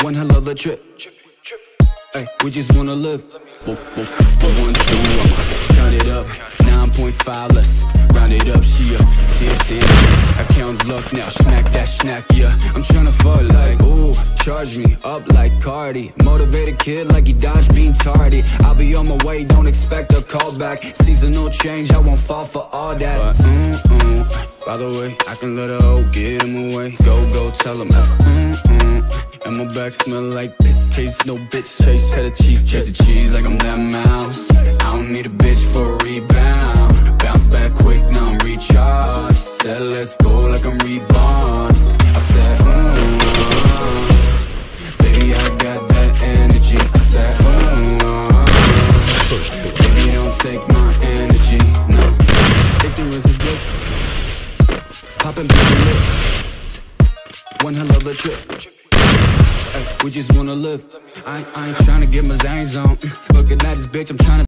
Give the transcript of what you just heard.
One hell of a trip. Hey, we just wanna live. 1, 2, I'ma count it up. 9.5, let's round it up. She a 10, 10. Accounts luck now, smack that snack, yeah. I'm tryna fuck like, ooh, charge me up like Cardi. Motivated kid like he dodged being tardy. I'll be on my way, don't expect a call back. Seasonal change, I won't fall for all that. But, by the way, I can let her hoe get him away. Go, tell him, and my back smell like piss. Chase no bitch, chase cheddar cheese. Chase the cheese like I'm that mouse. I don't need a bitch for a rebound. Bounce back quick, now I'm recharged. Said let's go like I'm reborn. I said, baby, I got that energy. I said, baby, don't take my energy, no. Ignorance is bliss. Poppin' bitch lit. One hell of a trip. We just wanna live. I ain't tryna get my zangs on. Looking at this bitch, I'm tryna